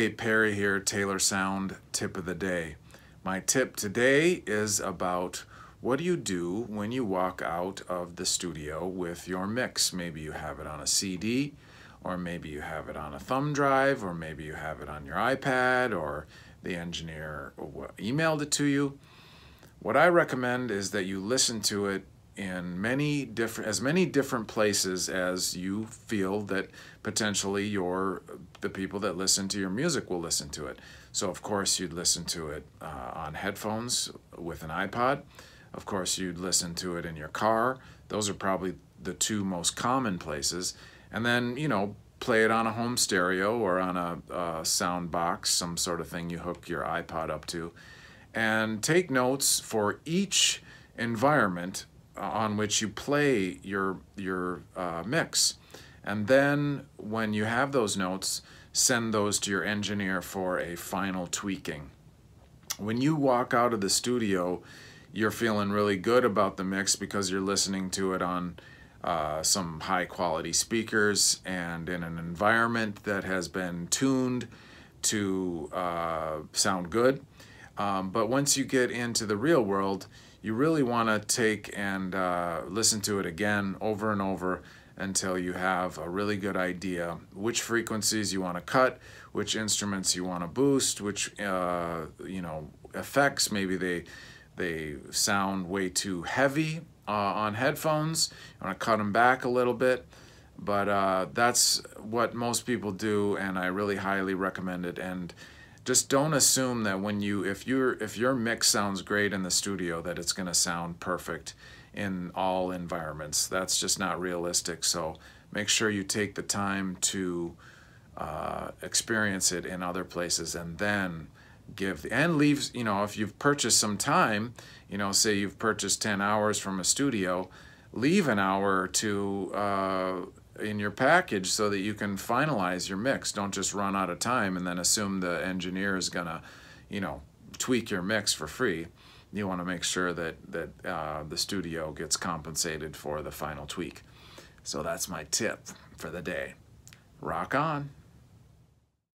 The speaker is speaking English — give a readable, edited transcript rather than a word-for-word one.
Hey, Perry here, Taylor Sound Tip of the Day. My tip today is about what do you do when you walk out of the studio with your mix. Maybe you have it on a CD, or maybe you have it on a thumb drive, or maybe you have it on your iPad, or the engineer emailed it to you. What I recommend is that you listen to it in as many different places as you feel that potentially the people that listen to your music will listen to it. So of course you'd listen to it on headphones with an iPod. Of course you'd listen to it in your car. Those are probably the two most common places. And then, play it on a home stereo or on a sound box, some sort of thing you hook your iPod up to. And take notes for each environment on which you play your mix. And then when you have those notes, send those to your engineer for a final tweaking. When you walk out of the studio, you're feeling really good about the mix because you're listening to it on some high quality speakers and in an environment that has been tuned to sound good. But once you get into the real world, you really want to take and listen to it again over and over until you have a really good idea which frequencies you want to cut, which instruments you want to boost, which effects, maybe they sound way too heavy on headphones. You want to cut them back a little bit. But that's what most people do, and I really highly recommend it. And just don't assume that if your mix sounds great in the studio that it's going to sound perfect in all environments. That's just not realistic. So make sure you take the time to experience it in other places, and then leave. If you've purchased some time, say you've purchased 10 hours from a studio, leave an hour or two in your package so that you can finalize your mix. Don't just run out of time and then assume the engineer is gonna, tweak your mix for free. You want to make sure that the studio gets compensated for the final tweak. So that's my tip for the day. Rock on.